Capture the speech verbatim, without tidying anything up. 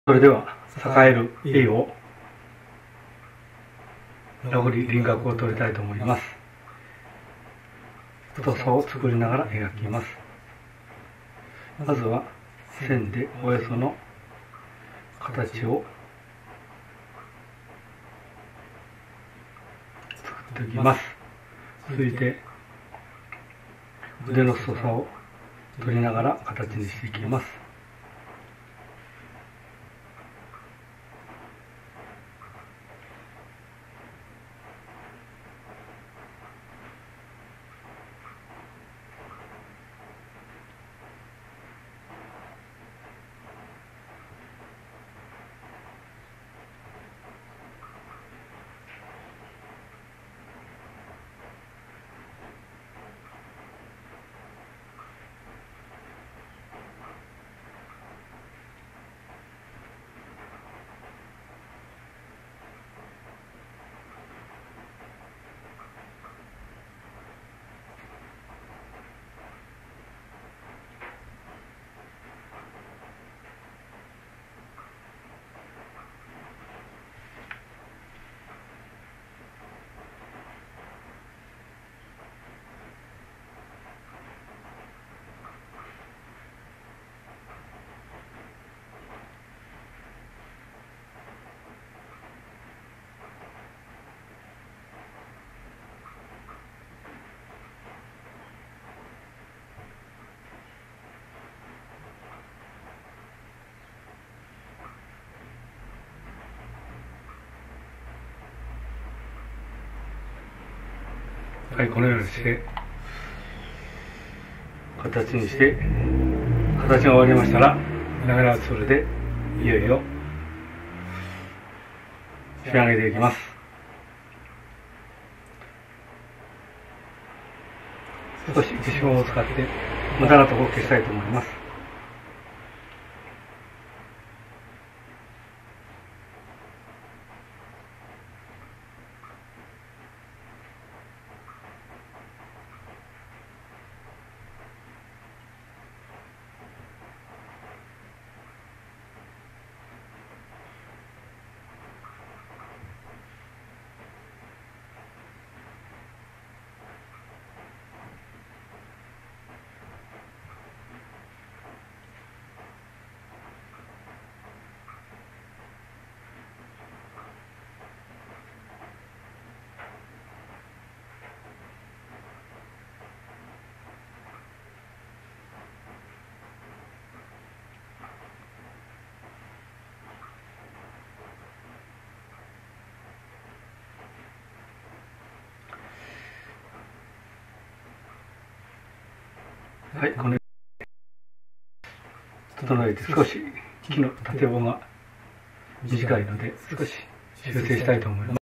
それでは、栄える A を、残り輪郭を取りたいと思います。太さを作りながら描きます。まずは、線でおよその形を作っておきます。続いて、腕の太さを取りながら形にしていきます。はい、このようにして、形にして、形が終わりましたら、ラメラツールで、いよいよ、仕上げていきます。少し消しゴムを使って、無駄なところを消したいと思います。はい、このように整えて少し木の縦棒が短いので少し修正したいと思います。